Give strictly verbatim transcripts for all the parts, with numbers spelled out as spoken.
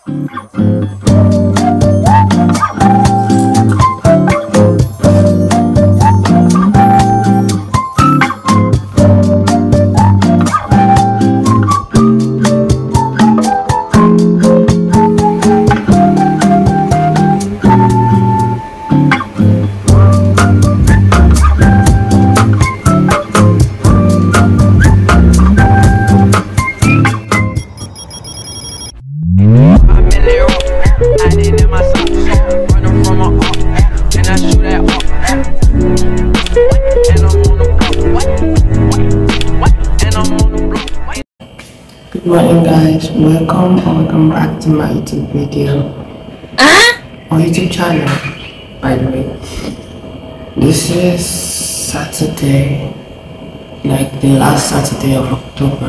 Good morning guys, welcome or welcome back to my YouTube video uh? or YouTube channel. By the way, this is Saturday, like the last Saturday of October,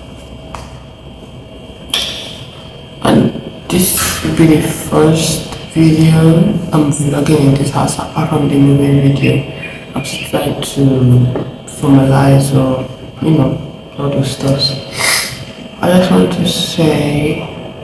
and this will be the first video I'm vlogging in this house apart from the movie video. I'm just trying to formalize or you know all those stuff. I just want to say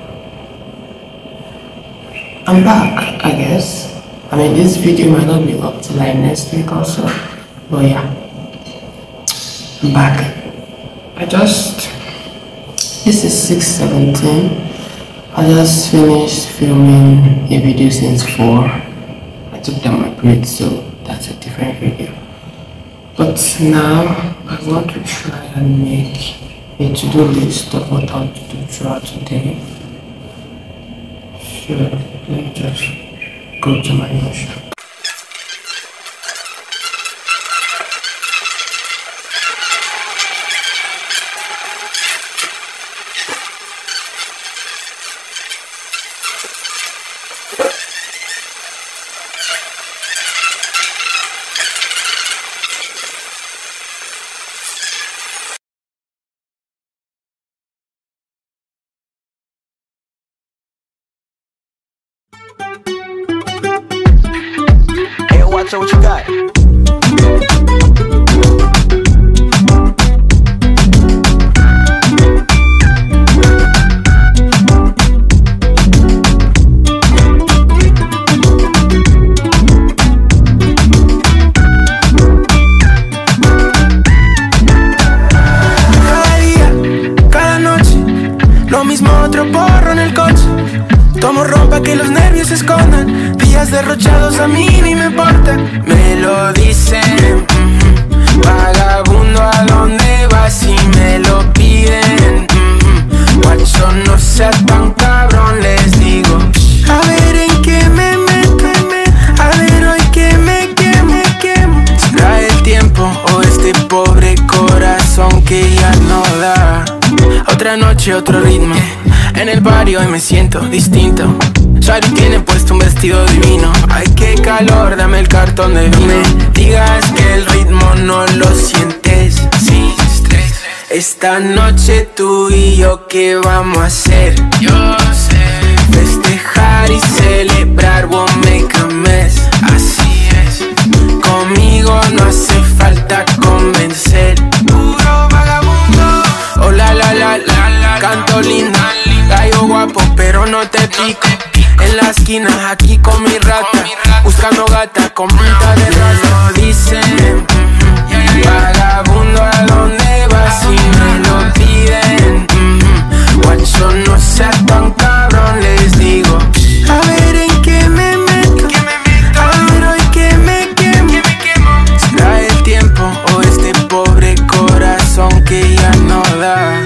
I'm back, I guess. I mean, this video might not be up till like next week or so, but yeah, I'm back. I just, this is six seventeen. I just finished filming a video since four. I took down my break, so that's a different video. But now I want to try and make a to-do list of what I want to do throughout today. Sure, let me just go to my Notion. Hey, watch out what you got. Cada día, cada noche, lo mismo, otro porro en el coche. Tomo rompa que los nervios se escondan. Días derrochados a mí ni me importan. Me lo dicen, mm-hmm. Vagabundo, ¿a dónde vas? Si me lo piden, mm-hmm. Guacho, no sea tan cabrón, les digo. A ver en qué me meto, a ver hoy que me quemo, quemo. ¿Será el tiempo o este pobre corazón que ya no da? Otra noche, otro ritmo. En el barrio hoy me siento distinto. Shari tiene puesto un vestido divino. Ay, qué calor, dame el cartón de vino. No me digas que el ritmo no lo sientes. Sin estrés. Esta noche tú y yo, ¿qué vamos a hacer? Yo sé. Festejar y celebrar, we'll make a mess. Así es. Conmigo no hace falta convencer. Puro vagabundo. Oh la la la la la. Canto linda. Gallo guapo, pero no te pico. En la esquina, aquí con mi rata, buscando gata con pinta de rata. Lo dicen, mm-hmm. Vagabundo, ¿a dónde vas? Si me lo piden, mm-hmm. Guacho, no sea tan cabrón, les digo. A ver en qué me meto, a ver hoy que me quemo. ¿Será el tiempo o este pobre corazón que ya no da?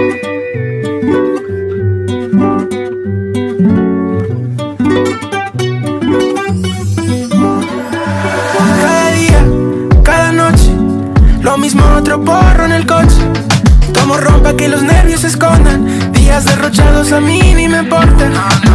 Lo mismo, otro porro en el coche. Tomo rompa que los nervios se escondan. Días derrochados a mí ni me importan.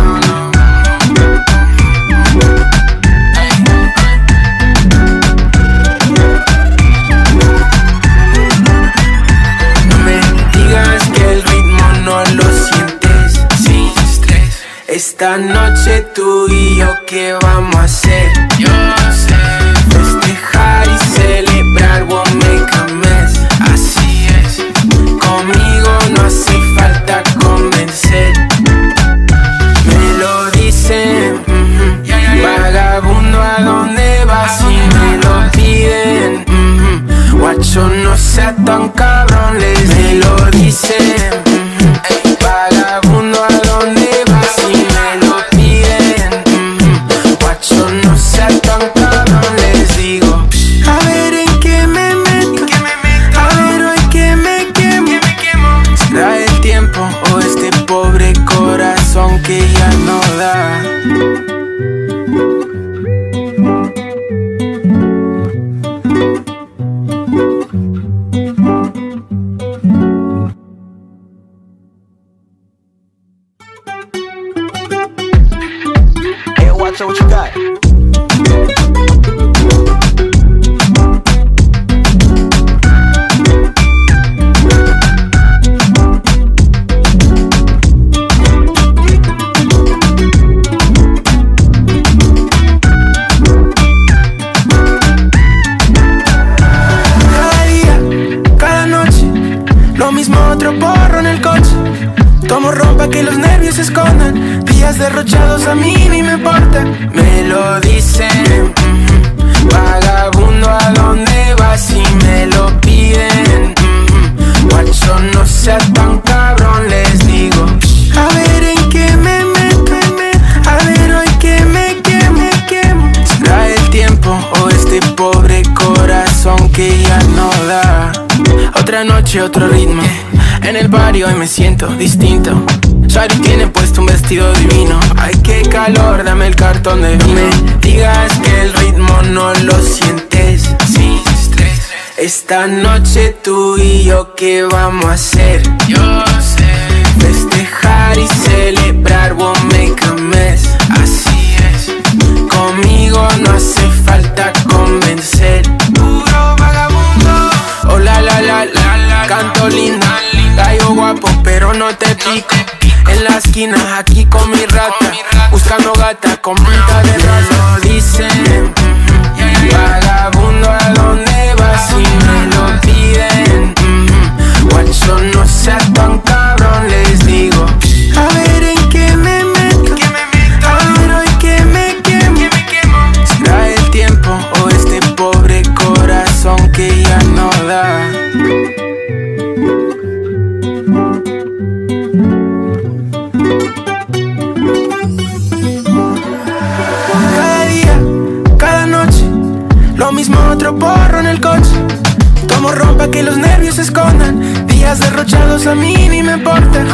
No me digas que el ritmo no lo sientes. Sin estrés. Esta noche tú y yo, ¿qué vamos a hacer? Yo sé. Festejar y celebrar, we'll make a mess. Así es. Conmigo no hace falta convencer. corazón que ya no da. Hey, watch out what you got. Otro porro en el coche, tomo ron pa' que los nervios se escondan. Días derrochados a mí ni me importa. Me lo dicen, mm-hmm. Vagabundo, ¿a dónde vas? Si me lo piden, mm-hmm. Guacho, no sea tan cabrón, les digo. A ver en qué me meto, a ver hoy que me quemo, quemo. ¿Será el tiempo o este pobre corazón que ya no da? Otra noche, otro ritmo. En el barrio hoy me siento distinto. Shari tiene puesto un vestido divino. Ay, qué calor, dame el cartón de vino. Me digas que el ritmo no lo sientes sin estrés. Esta noche tú y yo, ¿qué vamos a hacer? Yo sé. Festejar y celebrar, we'll make a mess. Así es. Conmigo no hace falta convencer. Puro vagabundo. Oh la la la la la. Canto linda. Gallo guapo, pero no te pico. En la esquina, aquí con mi rata, buscando gata con pinta de raza. Me lo dicen, mm-hmm. Vagabundo, ¿a dónde vas? Si me lo piden, mm-hmm. Guacho, no sea tan cabrón, les digo. A ver en qué me meto, a ver hoy que me quemo. ¿Será el tiempo o este pobre corazón que ya no da? Otro porro en el coche, tomo ron pa' que los nervios se escondan. Días derrochados a mí ni me importa.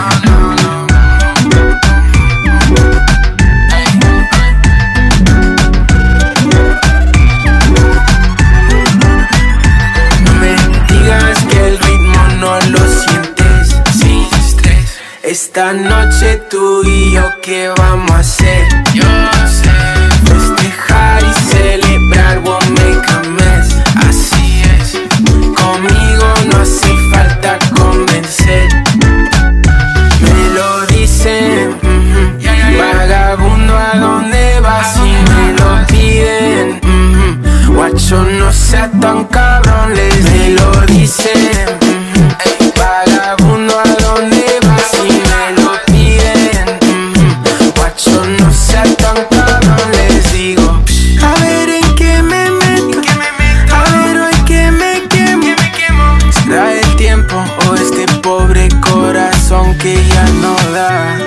No me digas que el ritmo no lo sientes sin estrés. Esta noche tú y yo, ¿qué vamos a hacer? Yo sé. Festejar y celebrar, we'll make a mess. Así es. Conmigo no hace falta convencer. Me lo dicen, mm-hmm. Vagabundo, ¿a dónde vas? Si me lo piden, mm-hmm. Guacho, no sea tan cabrón, les me lo dicen, mm-hmm. Vagabundo, ¿a dónde vas? Si me lo piden, mm-hmm. Guacho, no sea tan cabrón, les digo. A ver en qué me meto, a ver hoy que me quemo. ¿Será el tiempo o este pobre corazón que ya no da?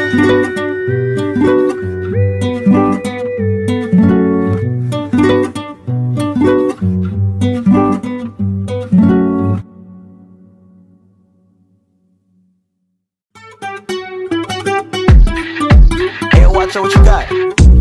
Hey, watch out what you got.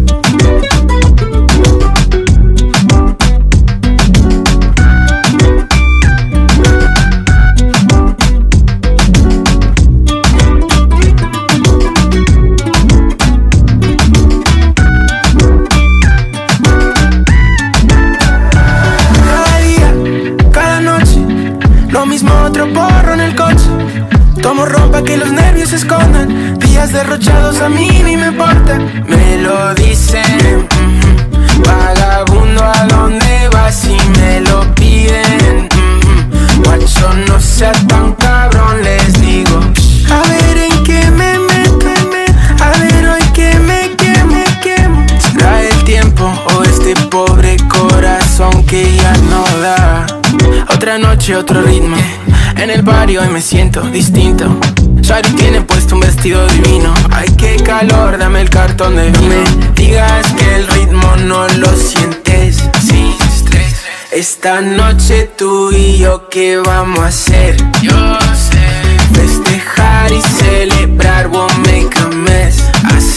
Tomo ron pa' que los nervios se escondan. Días derrochados a mí ni me importa. Me lo dicen, mm-hmm. Vagabundo, ¿a dónde vas? Si me lo piden, mm-hmm. Guacho, no sea tan cabrón, les digo. A ver en qué me meto, a ver hoy que me quemo, quemo. ¿Será el tiempo o este pobre corazón que ya no da? Otra noche, otro ritmo. En el barrio hoy me siento distinto. Shari tiene puesto un vestido divino. Ay, qué calor, dame el cartón de vino. Me digas que el ritmo no lo sientes sin estrés. Esta noche tú y yo, ¿qué vamos a hacer? Yo sé. Festejar y celebrar, we'll make a mess. Así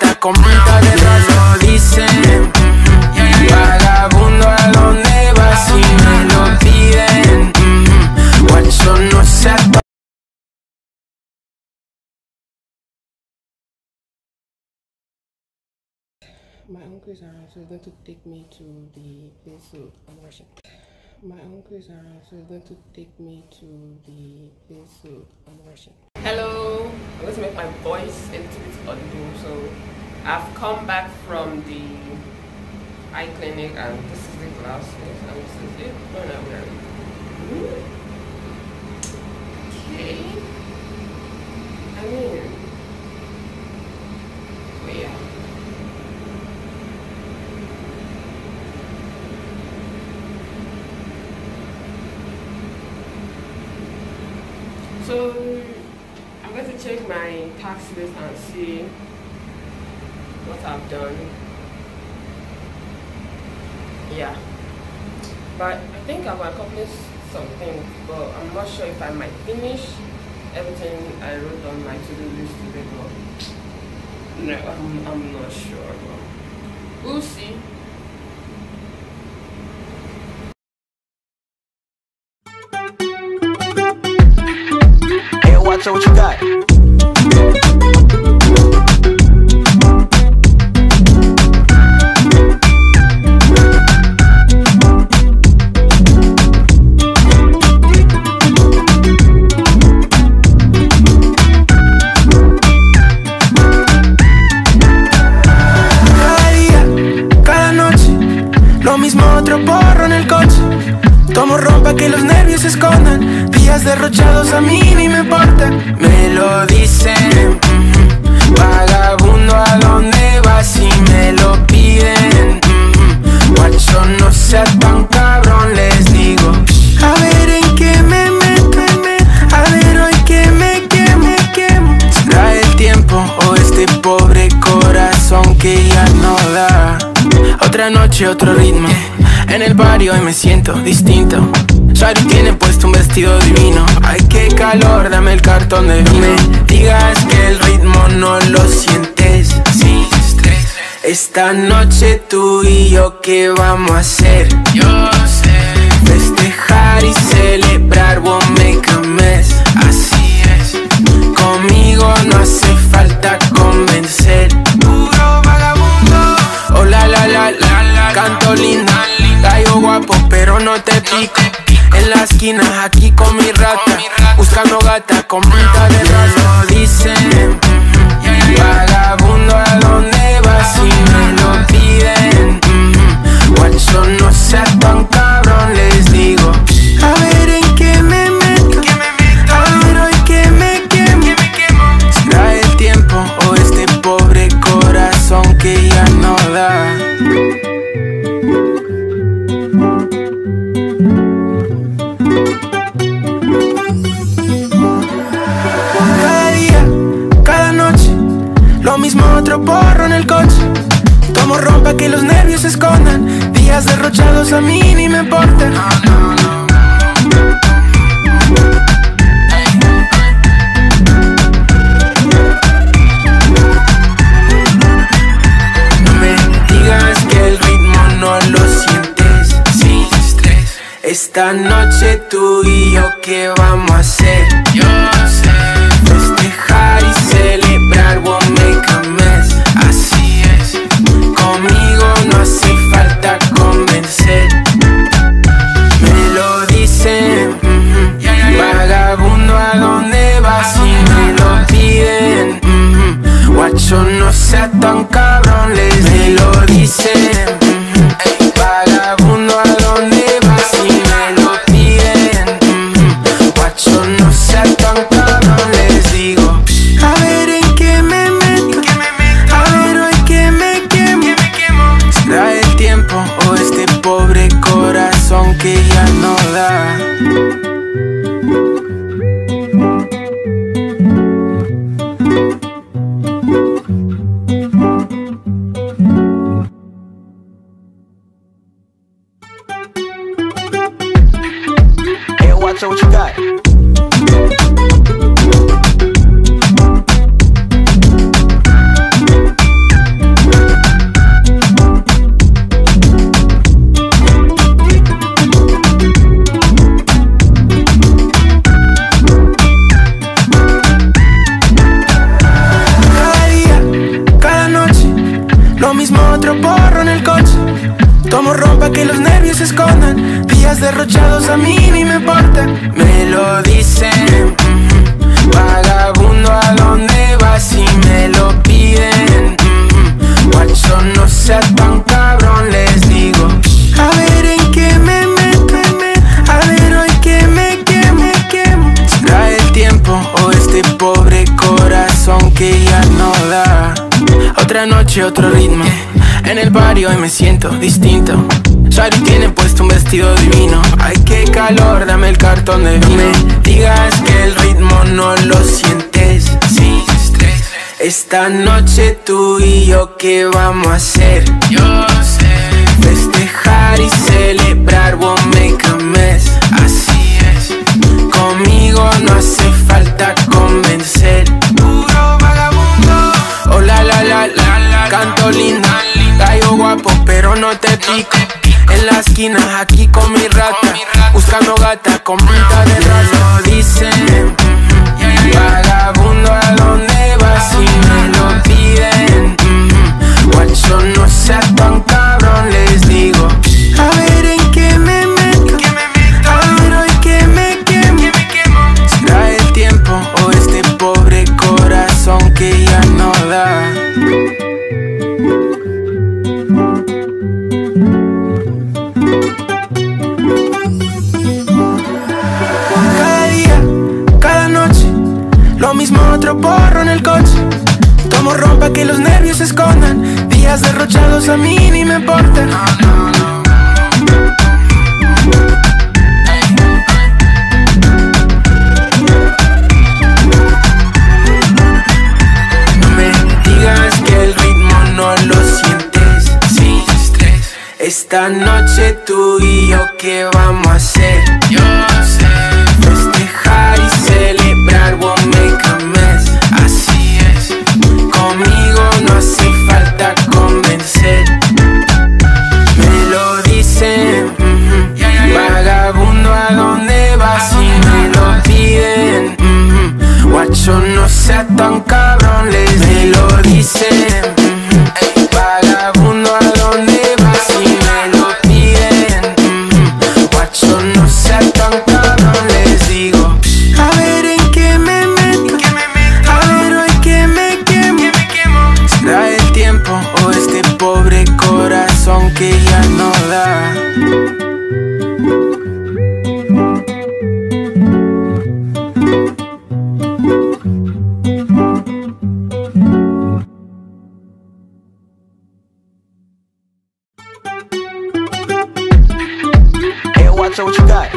gata con punta de rasgo. Dicen, vagabundo, ¿a dónde vas? Si me lo piden, guacho, no seas tonto. My uncle is around, so he's going to take me to the place, so I'm rushing. My uncle is around, so he's going to take me to the place, so I'm rushing. Hello, I'm going to make my voice a little bit audible. So I've come back from the eye clinic, and this is the glasses, and this is it. No, no, where are we? Okay. I mean, but yeah. So I'm going to check my tax list and see what I've done. Yeah, but I think I've accomplished something, but I'm not sure if I might finish everything I wrote on my to-do list today. But no, I'm, I'm not sure. But we'll see. Watch out what you got. Cada día, cada noche, lo mismo, otro porro en el coche. Tomo rompa que los nervios se escondan. Días derrochados a mí ni me importan. Me lo dicen, mm-hmm. Vagabundo, ¿a dónde vas? Si me lo piden, mm-hmm. Guacho, no sea tan cabrón, les digo. A ver en qué me meto, a ver hoy que me quemo, quemo. ¿Será el tiempo o este pobre corazón que ya no da? Otra noche, otro ritmo. En el barrio hoy me siento distinto. Shari tiene puesto un vestido divino. Ay, qué calor, dame el cartón de vino. Me digas que el ritmo no lo sientes sin estrés. Esta noche tú y yo, ¿qué vamos a hacer? Yo sé. Festejar y celebrar, we'll make a mess. Así es. Conmigo no hace falta convencer. Puro vagabundo. Oh la la la la la. Canto linda. Gallo guapo, pero no te pico. En la esquina, aquí con mi rata, buscando gata con punta de rasgo. Dicen, mm-hmm. Vagabundo, ¿a dónde vas? Si me lo piden, mm-hmm. Guacho, no sea tan cabrón, les digo. A ver en qué me meto, a ver hoy que me quemo. ¿Será el tiempo o este pobre corazón que ya no da? Lo mismo, otro porro en el coche. Tomo rompa que los nervios se escondan. Días derrochados a mí ni me importan. No, no, no. No me digas que el ritmo no lo sientes sin estrés. Esta noche tú y yo, ¿qué vamos a hacer? Yo sé. Festejar y celebrar, we'll make a mess. Así es. Conmigo no hace falta convencer. Me lo dicen, mm-hmm. Vagabundo, ¿a dónde vas? Si me lo piden, mm-hmm. Guacho, no sea tan cabrón, les me lo dicen, mm-hmm. Vagabundo, ¿a dónde vas? Si me lo piden, mm-hmm. Guacho, no sea tan cabrón, les Lo mismo otro porro en el coche. Tomo rompa que los nervios se escondan. Días derrochados a mí ni me importa. Me lo dicen, mm-hmm. Vagabundo, ¿a dónde vas? Si me lo piden, mm-hmm. Guacho, no sea tan cabrón, les digo. A ver en qué me meto, a ver hoy que me quemo, quemo. ¿Será el tiempo o este pobre corazón que ya no da? Otra noche, otro ritmo. En el barrio hoy me siento distinto. Shari tiene puesto un vestido divino. Ay, qué calor, dame el cartón de vino. No me digas que el ritmo no lo sientes. Sí, estrés. Esta noche tú y yo, ¿qué vamos a hacer? Yo sé. Festejar y celebrar, we'll make a mess. Así es. Conmigo no hace falta convencer. Puro vagabundo. Oh la la la la la. Canto linda. Gallo guapo, pero no te pico. En la esquina, aquí con mi rata, buscando gata con pinta de raza. Lo dicen, mm-hmm. Vagabundo, ¿a dónde vas? Si me lo piden, mm-hmm. Guacho, no sea tan cabrón, les digo. A ver en qué me meto, a ver hoy que me quemo. ¿Será el tiempo o este pobre corazón que ya no da? Lo mismo otro porro en el coche. Tomo rompa que los nervios se escondan. Días derrochados a mí ni me importa. No me digas que el ritmo no lo sientes. Sí, estrés. Esta noche tú y yo, ¿qué vamos a hacer? Yo sé. Festejar y celebrar, we'll make a mess. Así es. Conmigo no hace falta convencer. Me lo dicen, mm-hmm. Vagabundo, ¿a dónde vas? Si me lo piden, mm-hmm. Guacho, no sea tan cabrón, les me lo dicen, mm-hmm. Vagabundo, ¿a dónde vas? Si me lo piden, mm-hmm. Guacho, no sea tan cabrón, les digo. A ver en qué me meto, a ver hoy que me quemo. ¿Será el tiempo o este pobre corazón que ya no da? Hey, watch out what you got.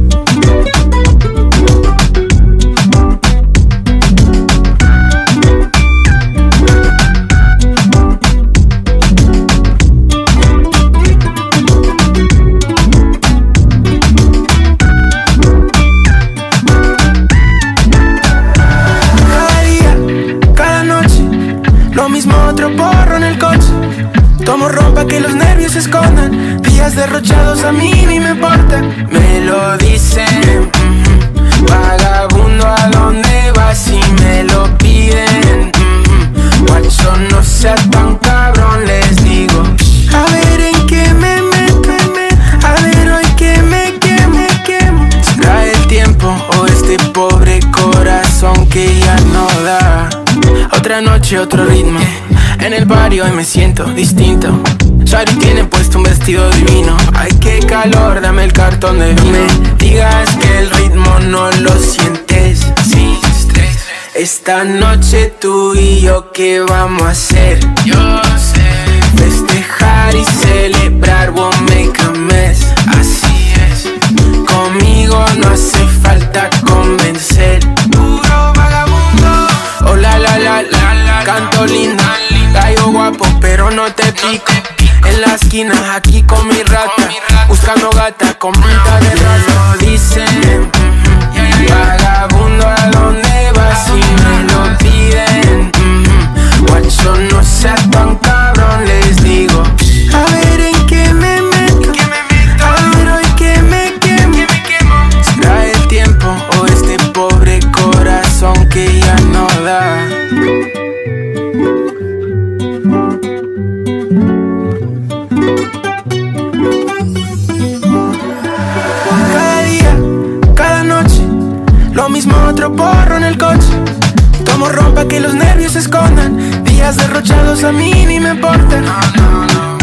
Tomo rompa que los nervios se escondan. Días derrochados a mí ni me importa. Me lo dicen, mm-hmm. Vagabundo, ¿a dónde vas? Si me lo piden, mm-hmm. Guacho, no sea tan cabrón, les digo. A ver en qué me meto, a ver hoy que me quemo, quemo. ¿Será el tiempo o este pobre corazón que ya no da? Otra noche, otro ritmo. En el barrio hoy me siento distinto. Shari tiene puesto un vestido divino. Ay, qué calor, dame el cartón de vino. No me digas que el ritmo no lo sientes. Sí, estrés. Esta noche tú y yo, ¿qué vamos a hacer? Yo sé. Festejar y celebrar, we'll make a mess. Así es. Conmigo no hace falta convencer. Puro vagabundo. Oh la la la la la. Canto linda. Gallo guapo, pero no te pico. En la esquina, aquí con mi rata, buscando gata con pinta de raza. Lo dicen, mm-hmm. Vagabundo, ¿a dónde vas? Si me lo piden, mm-hmm. Guacho, no sea tan cabrón, les digo. A ver en qué me meto, a ver hoy que me quemo. ¿Será el tiempo o este pobre corazón que ya no da? días derrochados a mí ni me importa. No, no, no.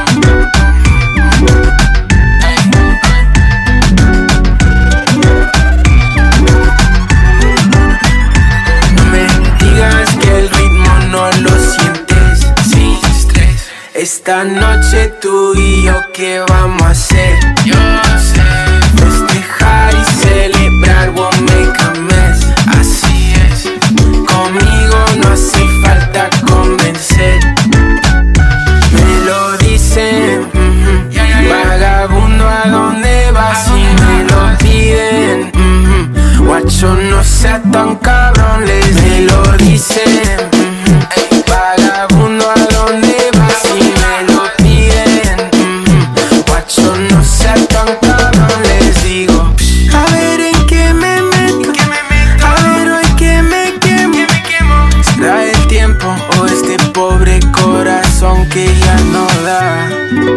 No me digas que el ritmo no lo sientes sin estrés. Esta noche tú y yo, ¿qué vamos a hacer? Yo sé. Festejar y celebrar, we'll make a mess. Así es. Conmigo no hace falta convencer. Me lo dicen, mm-hmm. yeah, yeah, yeah. Vagabundo, ¿a dónde vas? Si me lo piden, mm-hmm. Guacho, no sea tan cabrón, les me lo dicen, mm-hmm. Ey, vagabundo, ¿a dónde vas? Si me lo piden, mm-hmm. Guacho, no sea tan cabrón, les digo. A ver en qué me meto, a ver hoy que me quemo. ¿Será el tiempo o este pobre corazón que ya no da?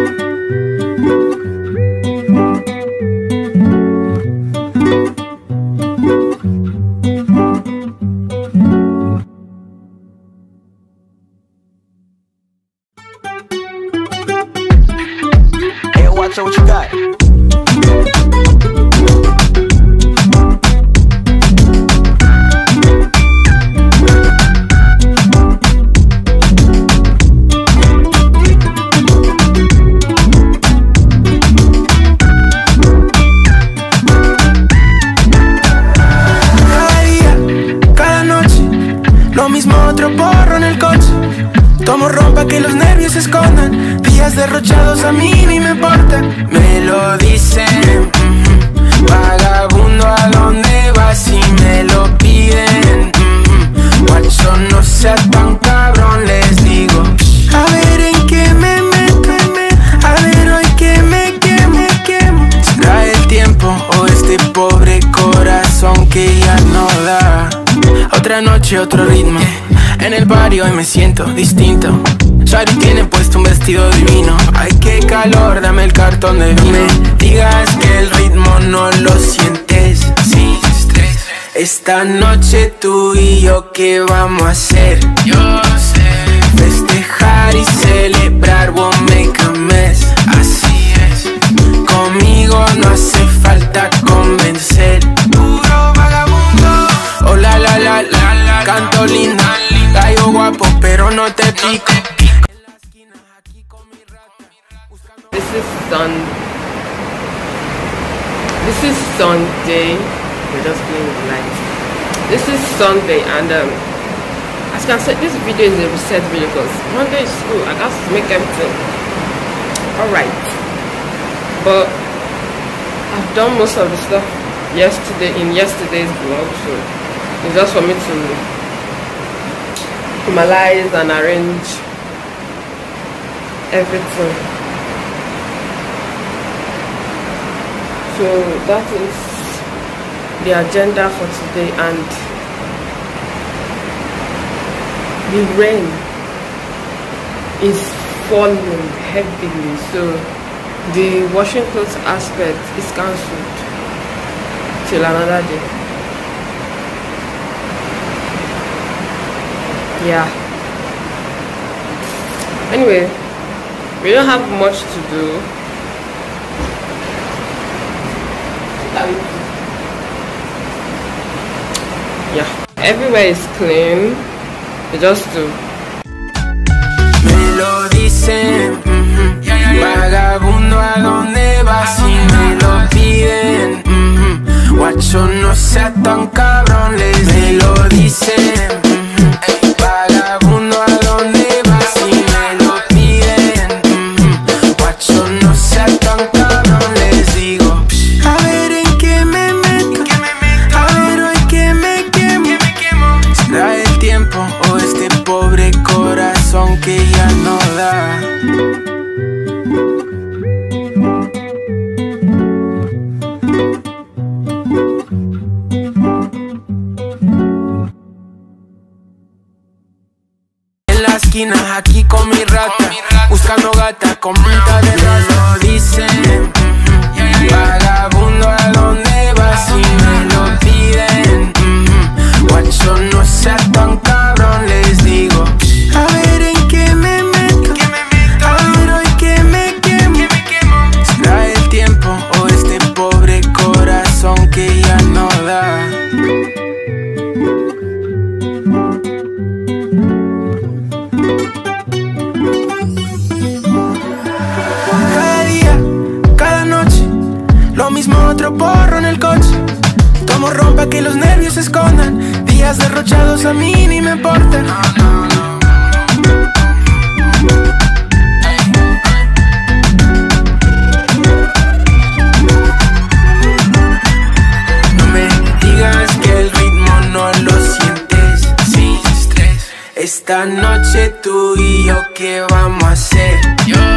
Hey, watch out what you got. Cada día, cada noche, lo mismo, otro porro en el coche. Tomo ron pa' que los nervios se escondan. Días derrochados a mí ni me importa. Me lo dicen, mm-hmm. Vagabundo, ¿a dónde vas? Si me lo piden, mm-hmm. Guacho, no sea tan cabrón, les digo. A ver en qué me meto, a ver hoy que me quemo. ¿Será el tiempo o este pobre corazón que ya no da? Otra noche, otro ritmo. En el barrio hoy me siento distinto. Shari tiene puesto un vestido divino. Ay, qué calor, dame el cartón de vino. No me digas que el ritmo no lo sientes sin estrés. Esta noche tú y yo, ¿qué vamos a hacer? Yo sé. Festejar y celebrar, we'll make a mess. Así es. Conmigo no hace falta convencer. Puro vagabundo. Oh la la la la la. Canto linda. Gallo guapo, pero no te pico. This is Sun. This is Sunday. We're just playing with lights. This is Sunday, and um, as you can see, this video is a reset video because Monday is school. I got to make everything all right. But I've done most of the stuff yesterday in yesterday's vlog, so it's just for me to formalize and arrange everything. So that is the agenda for today, and the rain is falling heavily, so the washing clothes aspect is cancelled till another day. Yeah. Anyway, we don't have much to do. Yeah, everywhere is clean. We just do. Me lo dicen, mm-hmm. yeah, yeah, yeah. Vagabundo, ¿a dónde vas? Si me lo piden, mm-hmm. Guacho, no sea tan cabrón, les me lo dicen. Que ya no da. En la esquina, aquí con mi rata, buscando gata con pinta de raza. Dicen, mm-hmm. Vagabundo, ¿a dónde vas? Si me lo piden, mm-hmm. Guacho, no sea tan cabrón, les digo. A ver pa' que los nervios se escondan. Días derrochados a mí ni me importan. No me digas que el ritmo no lo sientes sin estrés. Esta noche tú y yo, ¿qué vamos a hacer? Yo